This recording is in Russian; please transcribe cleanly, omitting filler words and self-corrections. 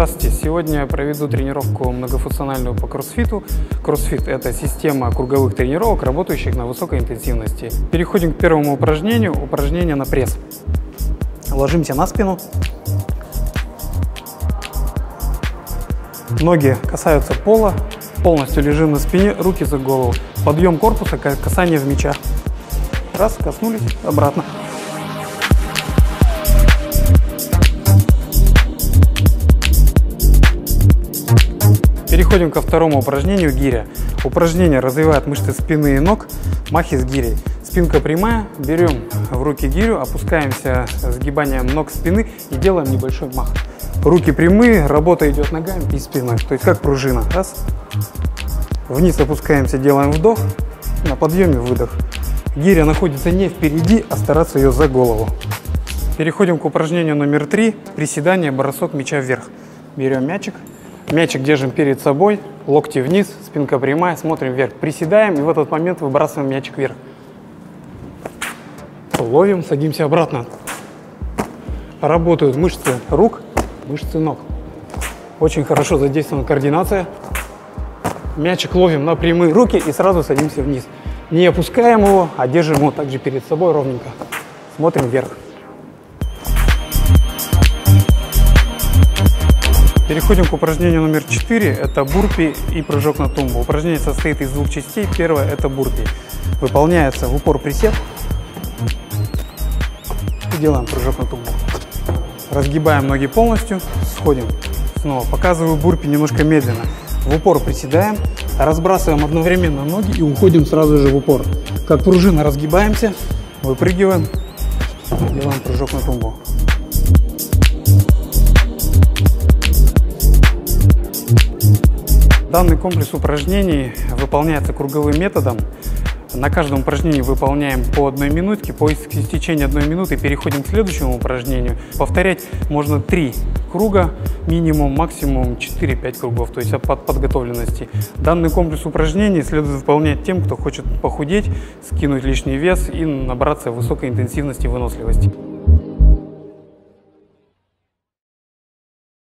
Здравствуйте! Сегодня я проведу тренировку многофункциональную по кроссфиту. Кроссфит – это система круговых тренировок, работающих на высокой интенсивности. Переходим к первому упражнению. Упражнение на пресс. Ложимся на спину. Ноги касаются пола. Полностью лежим на спине, руки за голову. Подъем корпуса, касание в мяча. Раз, коснулись, обратно. Переходим ко второму упражнению гиря. Упражнение развивает мышцы спины и ног, махи с гирей. Спинка прямая, берем в руки гирю, опускаемся сгибанием ног спины и делаем небольшой мах. Руки прямые, работа идет ногами и спиной, то есть как пружина. Раз. Вниз опускаемся, делаем вдох, на подъеме выдох. Гиря находится не впереди, а стараться ее за голову. Переходим к упражнению номер 3. Приседание, бросок мяча вверх. Берем мячик. Мячик держим перед собой, локти вниз, спинка прямая, смотрим вверх. Приседаем и в этот момент выбрасываем мячик вверх. Ловим, садимся обратно. Работают мышцы рук, мышцы ног. Очень хорошо задействована координация. Мячик ловим на прямые руки и сразу садимся вниз. Не опускаем его, а держим его также перед собой ровненько. Смотрим вверх. Переходим к упражнению номер 4. Это бурпи и прыжок на тумбу. Упражнение состоит из двух частей. Первое – это бурпи. Выполняется в упор присед. И делаем прыжок на тумбу. Разгибаем ноги полностью. Сходим. Снова показываю бурпи немножко медленно. В упор приседаем. Разбрасываем одновременно ноги и уходим сразу же в упор. Как пружина разгибаемся. Выпрыгиваем. Делаем прыжок на тумбу. Данный комплекс упражнений выполняется круговым методом. На каждом упражнении выполняем по 1 минутке. По истечении 1 минуты переходим к следующему упражнению. Повторять можно 3 круга, минимум, максимум 4-5 кругов, то есть от подготовленности. Данный комплекс упражнений следует выполнять тем, кто хочет похудеть, скинуть лишний вес и набраться высокой интенсивности и выносливости.